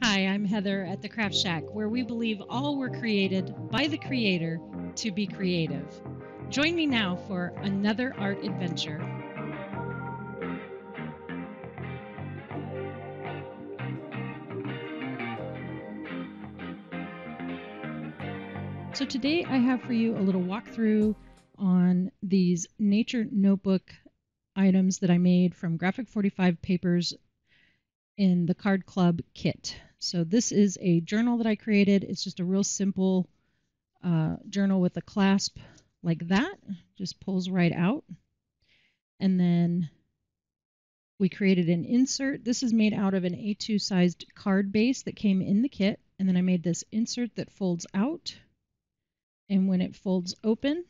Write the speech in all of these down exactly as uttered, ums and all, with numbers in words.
Hi, I'm Heather at the Kraaft Shaak, where we believe all were created by the Creator to be creative. Join me now for another art adventure. So today I have for you a little walkthrough on these Nature Notebook items that I made from Graphic forty-five papers in the Card Club kit. So this is a journal that I created. It's just a real simple uh, journal with a clasp like that. Just pulls right out. And then we created an insert. This is made out of an A two sized card base that came in the kit. And then I made this insert that folds out. And when it folds open,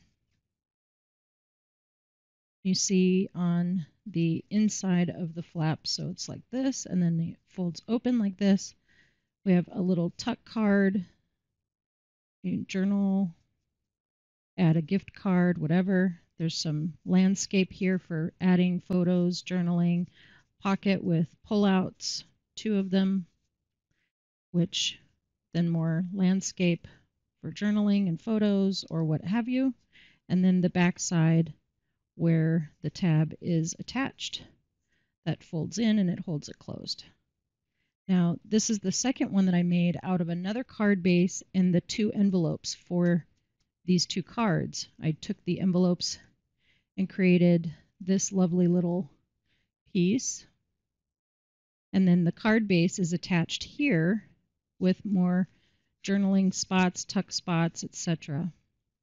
you see on the inside of the flap, so it's like this, and then it folds open like this. We have a little tuck card, journal, add a gift card, whatever. There's some landscape here for adding photos, journaling, pocket with pullouts, two of them, which then more landscape for journaling and photos or what have you. And then the back side where the tab is attached that folds in and it holds it closed. Now, this is the second one that I made out of another card base and the two envelopes for these two cards. I took the envelopes and created this lovely little piece. And then the card base is attached here with more journaling spots, tuck spots, et cetera.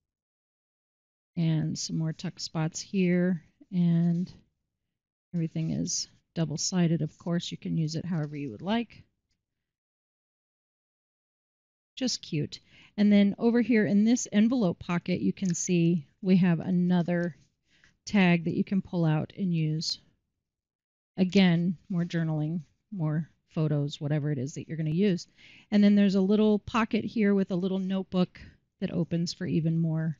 And some more tuck spots here, and everything is double-sided. Of course, you can use it however you would like. Just cute. And then over here in this envelope pocket, you can see we have another tag that you can pull out and use. Again, more journaling, more photos, whatever it is that you're going to use. And then there's a little pocket here with a little notebook that opens for even more.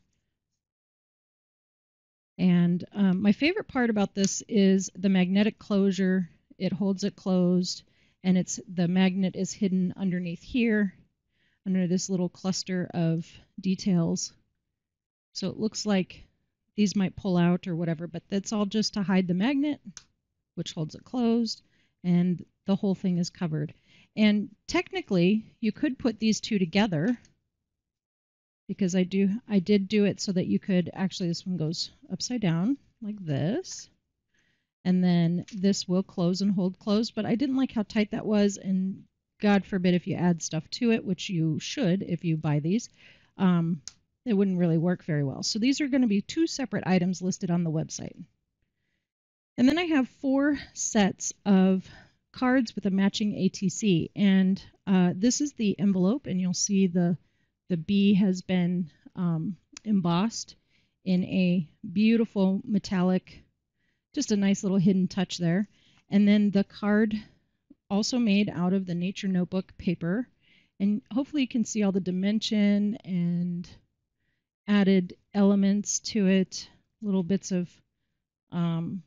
And um, my favorite part about this is the magnetic closure. It holds it closed, and it's the magnet is hidden underneath here, under this little cluster of details. So it looks like these might pull out or whatever, but that's all just to hide the magnet, which holds it closed, and the whole thing is covered. And technically, you could put these two together, because I do, I did do it so that you could, actually this one goes upside down like this, and then this will close and hold closed, but I didn't like how tight that was, and God forbid if you add stuff to it, which you should if you buy these, um, it wouldn't really work very well. So these are going to be two separate items listed on the website. And then I have four sets of cards with a matching A T C, and uh, this is the envelope, and you'll see the The B has been um, embossed in a beautiful metallic, just a nice little hidden touch there. And then the card also made out of the Nature Notebook paper. And hopefully you can see all the dimension and added elements to it, little bits of um,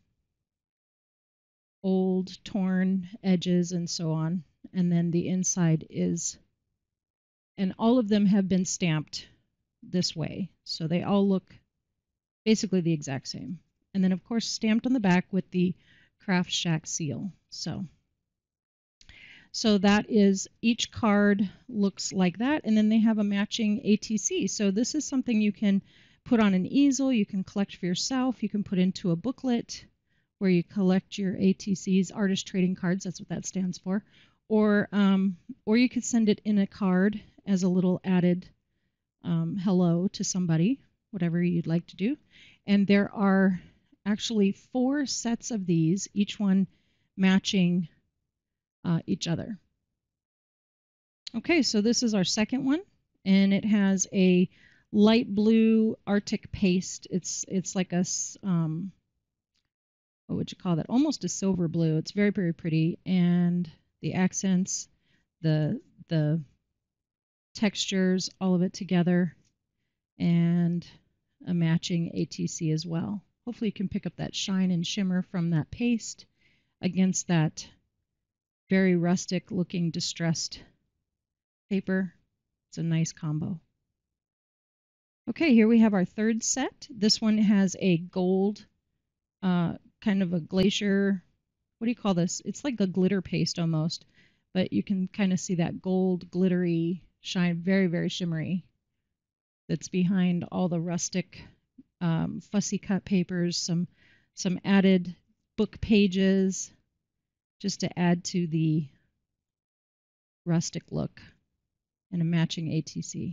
old torn edges and so on. And then the inside is, and all of them have been stamped this way. So they all look basically the exact same. And then, of course, stamped on the back with the Kraaft Shaak seal. So, so that is, each card looks like that. And then they have a matching A T C. So this is something you can put on an easel. You can collect for yourself. You can put into a booklet where you collect your A T Cs, artist trading cards. That's what that stands for. Or, um, or you could send it in a card as a little added um, hello to somebody, whatever you'd like to do. And there are actually four sets of these, each one matching uh, each other. Okay, so this is our second one, and it has a light blue Arctic paste. It's it's like a um, what would you call that? Almost a silver blue. It's very very pretty, and the accents, the the textures, all of it together, and a matching A T C as well. Hopefully you can pick up that shine and shimmer from that paste against that very rustic looking distressed paper. It's a nice combo. Okay, here we have our third set. This one has a gold, uh, kind of a glacier, what do you call this? It's like a glitter paste almost, but you can kind of see that gold glittery shine, very, very shimmery, that's behind all the rustic um, fussy cut papers, some some added book pages just to add to the rustic look, and a matching A T C.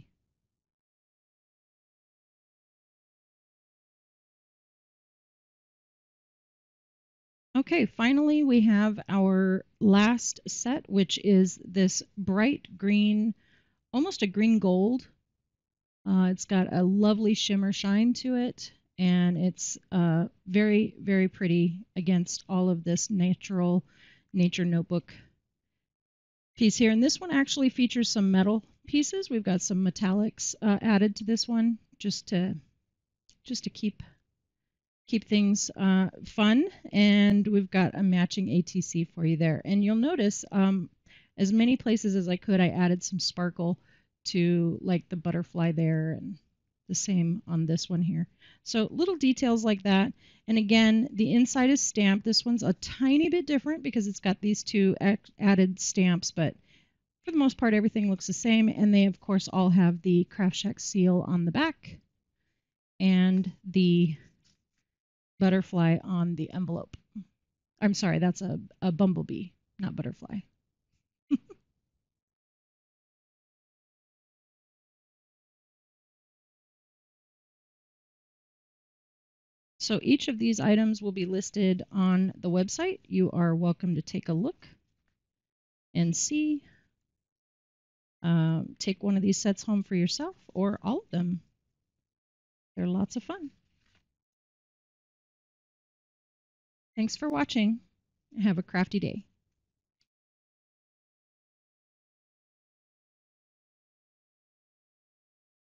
Okay, finally we have our last set, which is this bright green, almost a green gold. Uh, it's got a lovely shimmer shine to it, and it's uh, very, very pretty against all of this natural Nature Notebook piece here. And this one actually features some metal pieces. We've got some metallics uh, added to this one just to just to keep keep things uh, fun. And we've got a matching A T C for you there. And you'll notice um, as many places as I could, I added some sparkle to like the butterfly there, and the same on this one here. So little details like that. And again, the inside is stamped. This one's a tiny bit different because it's got these two added stamps, but for the most part, everything looks the same. And they, of course, all have the Kraaft Shaak seal on the back and the butterfly on the envelope. I'm sorry, that's a, a bumblebee, not butterfly. So each of these items will be listed on the website. You are welcome to take a look and see. Um, take one of these sets home for yourself, or all of them. They're lots of fun. Thanks for watching. Have a crafty day.